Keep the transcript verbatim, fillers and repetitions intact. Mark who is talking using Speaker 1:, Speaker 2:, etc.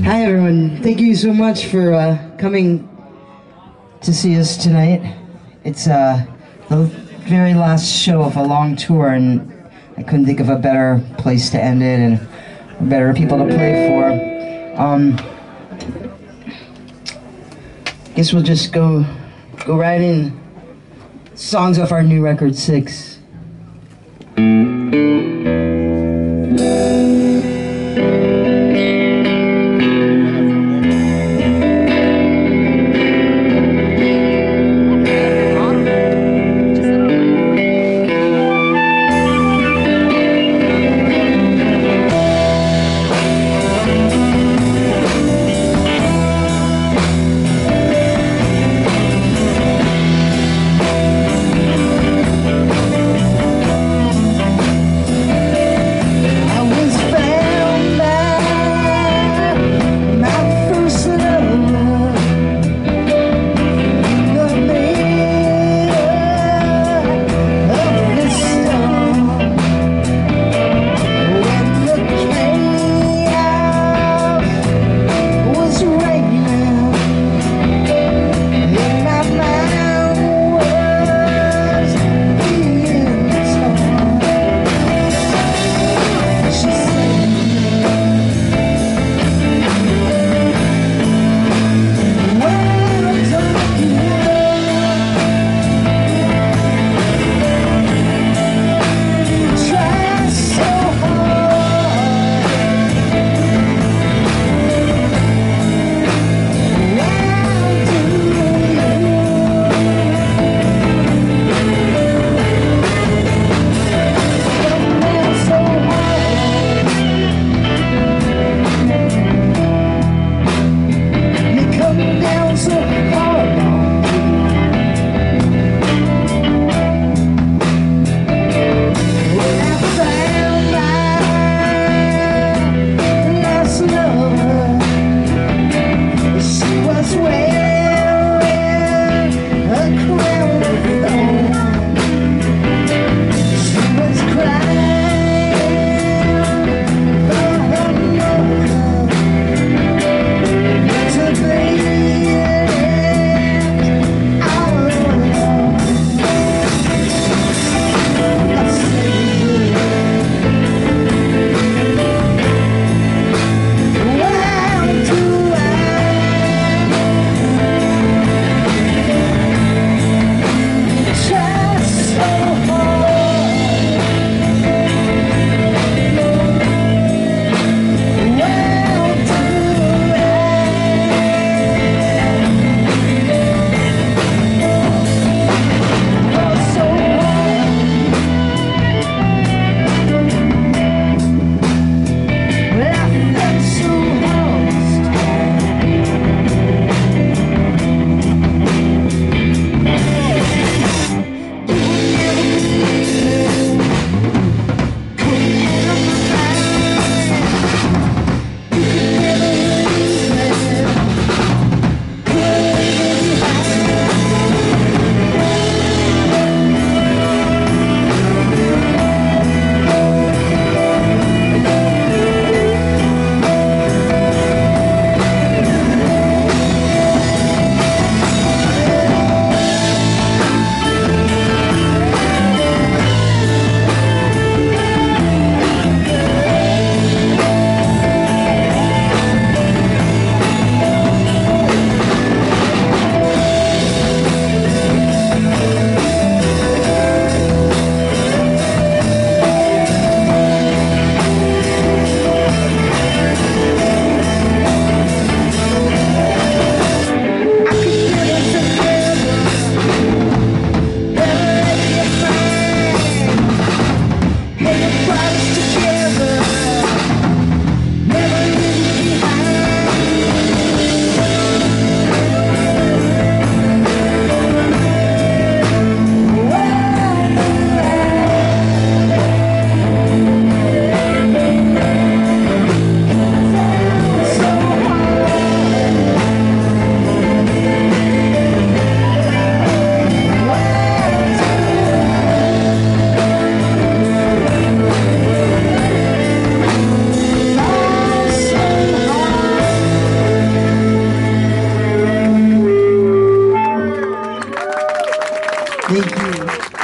Speaker 1: Hi everyone, thank you so much for uh, coming to see us tonight. It's uh, the very last show of a long tour, and I couldn't think of a better place to end it and better people to play for. Um, guess we'll just go go right in. Songs off our new record, Six. Thank you.